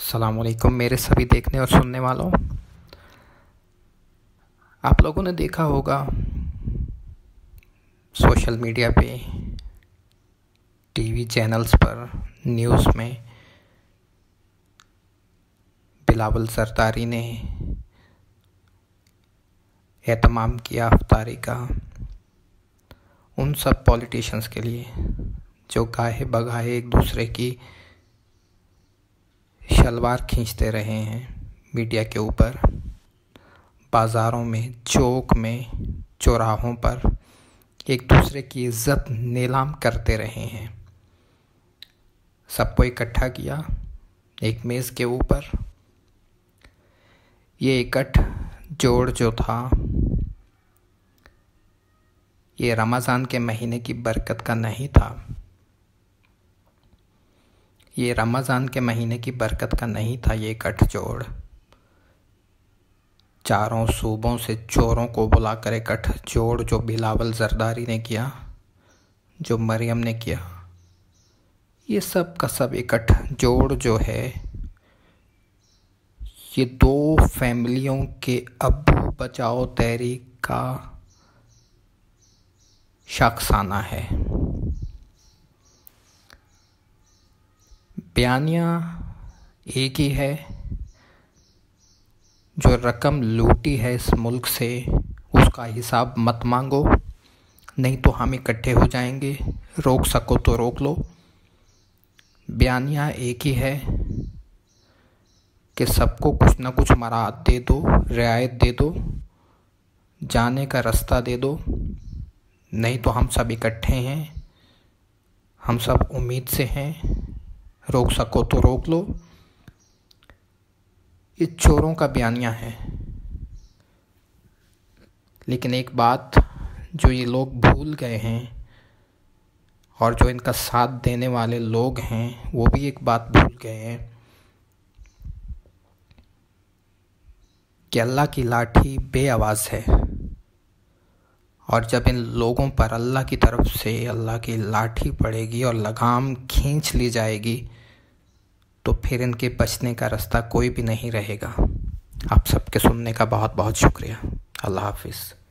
अस्सलाम वालेकुम मेरे सभी देखने और सुनने वालों। आप लोगों ने देखा होगा सोशल मीडिया पे, टीवी चैनल्स पर, न्यूज़ में बिलावल सरदारी ने एहतमाम किया अफ्तारी का उन सब पॉलिटिशियंस के लिए जो गाहे बगाहे एक दूसरे की शलवार खींचते रहे हैं मीडिया के ऊपर, बाज़ारों में, चौक में, चौराहों पर एक दूसरे की इज्जत नीलाम करते रहे हैं। सबको इकट्ठा किया एक मेज़ के ऊपर। ये इकट्ठ जोड़ जो था, ये रमज़ान के महीने की बरकत का नहीं था। ये रमज़ान के महीने की बरकत का नहीं था। ये गठजोड़ चारों सूबों से चोरों को बुलाकर एक गठजोड़ जो बिलावल जरदारी ने किया, जो मरियम ने किया, ये सब का सब एक गठजोड़ जो है, ये दो फैमिलियों के अब्बू बचाओ तहरीक का शख्साना है। बयानिया एक ही है, जो रकम लूटी है इस मुल्क से उसका हिसाब मत मांगो, नहीं तो हम इकट्ठे हो जाएंगे, रोक सको तो रोक लो। बयानिया एक ही है कि सबको कुछ ना कुछ मराहत दे दो, रियायत दे दो, जाने का रास्ता दे दो, नहीं तो हम सब इकट्ठे हैं, हम सब उम्मीद से हैं, रोक सको तो रोक लो। ये चोरों का बयानिया है। लेकिन एक बात जो ये लोग भूल गए हैं और जो इनका साथ देने वाले लोग हैं वो भी एक बात भूल गए हैं कि अल्लाह की लाठी बेआवाज़ है, और जब इन लोगों पर अल्लाह की तरफ से अल्लाह की लाठी पड़ेगी और लगाम खींच ली जाएगी तो फिर इनके बचने का रास्ता कोई भी नहीं रहेगा। आप सबके सुनने का बहुत बहुत शुक्रिया। अल्लाह हाफिज़।